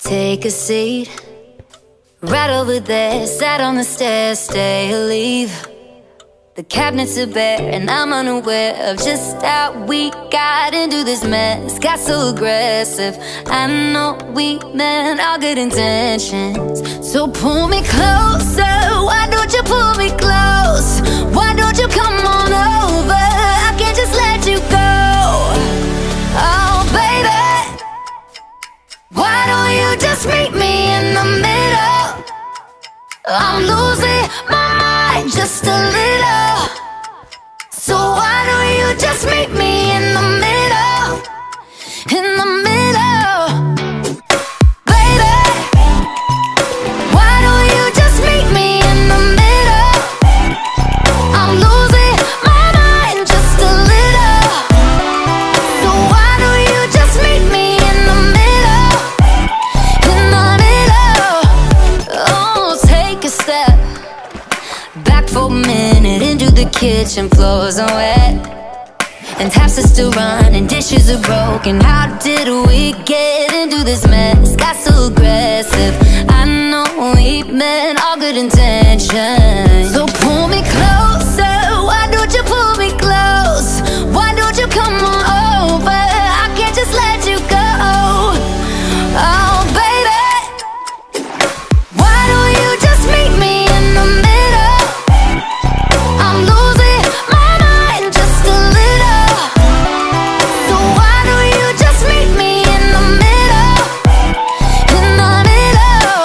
Take a seat right over there, sat on the stairs, stay or leave. The cabinets are bare and I'm unaware of just how we got into this mess. Got so aggressive, I know we meant all good intentions. So pull me closer, why don't you pull me close? Why don't you come on over? I can't just let you go. Oh baby, why don't you just meet me in the middle? I'm losing my mind just a little. So why don't you just meet me in the middle? In the middle. Baby, why don't you just meet me in the middle? I'm losing my mind just a little. So why don't you just meet me in the middle? In the middle. Oh, take a step back for a minute into the kitchen. Floors are wet and taps are still running, dishes are broken. How did we get into this mess? Got so aggressive, I know we meant all good intentions. So pull me closer, why don't you pull me close? Why don't you come on over? I can't just let you go. Oh baby, why don't you just meet me in the middle? I'm losing my mind just a little. So why don't you just meet me in the middle? In the middle.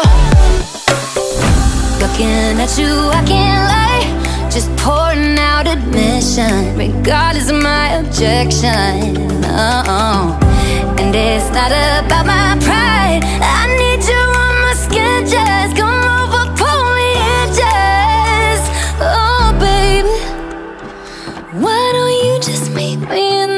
Looking at you, I can't lie, just pouring out admission, regardless of my objection. Oh, and it's not about my pride. I need you on my skin, just come over, pull me in, just. Oh baby, why don't you just meet me in